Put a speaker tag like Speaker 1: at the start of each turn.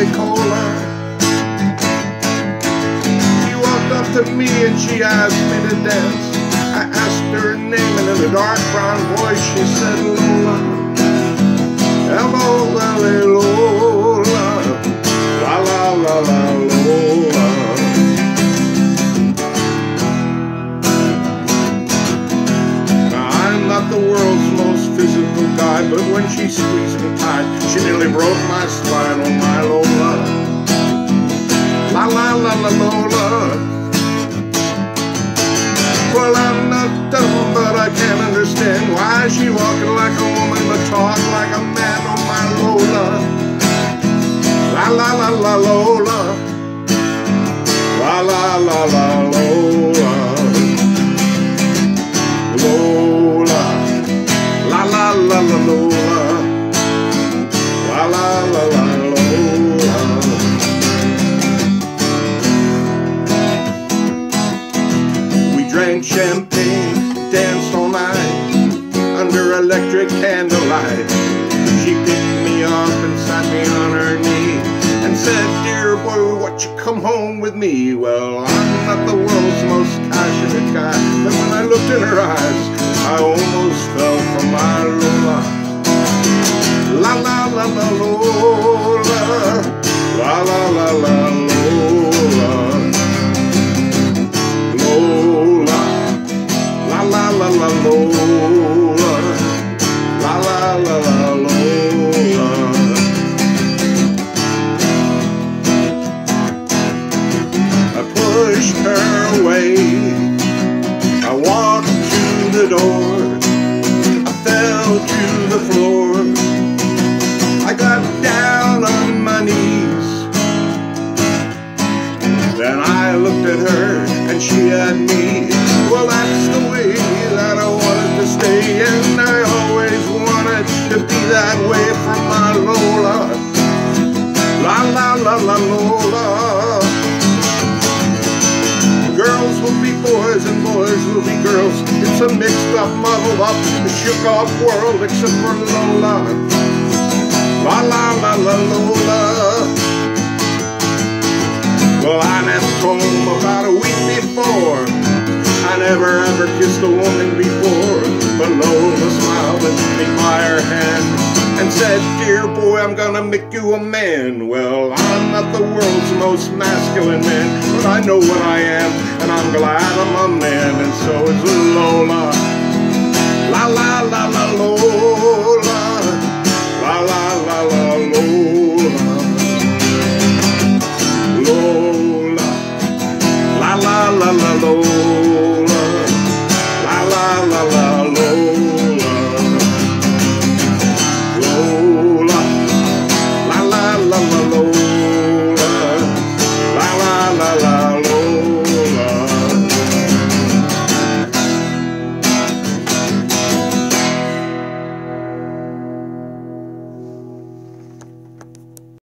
Speaker 1: cola. She walked up to me and she asked me to dance. I asked her name and in a dark brown voice she said Lola. Lola, la la la la Lola. Now I'm not the world's most physical guy, but when she squeezed me tight, she nearly broke my spine. Oh my Lola, la la la la Lola. Well, I'm not dumb, but I can't understand why she walking like a woman but talk like a man. Oh my Lola, la la la la Lola, la la la la Lola, Lola, la la la la Lola, la la la la Lola. We drank champagne, danced all night under electric candlelight. She picked me up and sat me on her knee and said, dear boy, won't you come home with me? Well, I'm not the world's most passionate guy, but when I looked in her eyes, I almost fell for my Lola. La la la la Lola, la la la la Lola, Lola, la la la la Lola, la la la la Lola. I pushed her away, I walked to the door, I fell to the floor, I got down on my knees. Then I looked at her and she at me. Well, that's the way that I wanted to stay, and I always wanted to be that way for my Lola. La la la la Lola. Girls will be boys and boys will be girls. It's a mixed up, muddled up, shook off world except for Lola. La la la la Lola. Well, I left home about a week before. I never ever kissed a woman before, but Lola smiled and took me by her hand and said, dear boy, I'm gonna make you a man. Well, I'm not the world's most masculine man, but I know what I am, and I'm glad I'm a man, and so is Lola.